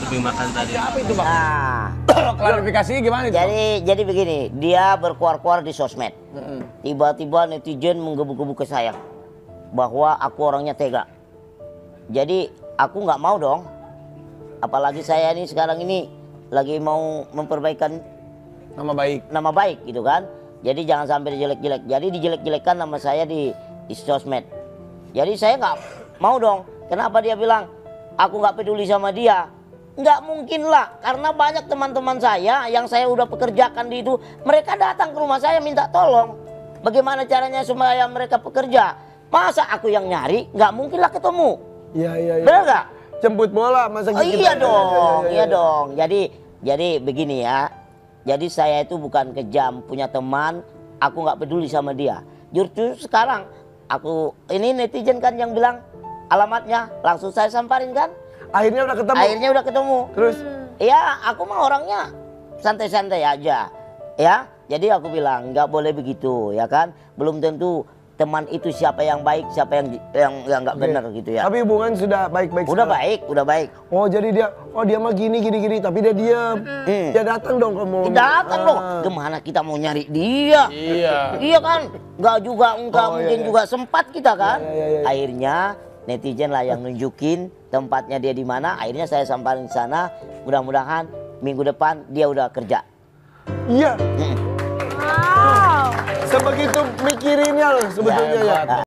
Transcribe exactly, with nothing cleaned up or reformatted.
kuping makan tadi. Apa itu bang? Nah, Klarifikasinya gimana itu? jadi jadi begini, dia berkuar-kuar di sosmed. Mm-mm. Tiba-tiba netizen menggebu-gebu ke saya bahwa aku orangnya tega. Jadi aku nggak mau dong. Apalagi saya ini sekarang ini lagi mau memperbaikan Nama baik. nama baik gitu kan. Jadi jangan sampai dijelek-jelek. Jadi dijelek-jelekkan nama saya di, di sosmed. Jadi saya nggak mau dong. Kenapa dia bilang aku nggak peduli sama dia? Nggak mungkin lah, karena banyak teman-teman saya yang saya udah pekerjakan di itu, mereka datang ke rumah saya minta tolong. Bagaimana caranya supaya mereka pekerja? Masa aku yang nyari? Nggak mungkin lah ketemu. Iya iya iya. Benar nggak? Jemput bola masa Oh, gitu. iya dong, Iya, iya, iya iya. dong. Jadi jadi begini ya. Jadi saya itu bukan kejam, punya teman, aku nggak peduli sama dia. Justru sekarang aku ini netizen kan yang bilang alamatnya, langsung saya samperin kan. Akhirnya udah ketemu. Akhirnya udah ketemu. Terus? Ya aku mah orangnya santai-santai aja. Ya, jadi aku bilang nggak boleh begitu, ya kan. Belum tentu teman itu siapa yang baik, siapa yang yang yang nggak Oke. benar gitu ya. Tapi hubungan sudah baik-baik. Udah sekarang? baik, udah baik. Oh jadi dia, oh dia mah gini gini gini, tapi dia diam. Hmm. Dia datang dong kamu. Datang dong. Ah. Gimana kita mau nyari dia? Iya. Iya kan? Nggak juga, nggak Oh, iya, mungkin iya. juga sempat kita kan? Iya, iya, iya, iya. Akhirnya netizen lah yang nunjukin tempatnya dia di mana. Akhirnya saya samperin di sana. Mudah-mudahan minggu depan dia udah kerja. Iya. Hmm. Wow. Sebegitu mikirinnya loh sebetulnya ya. Ya,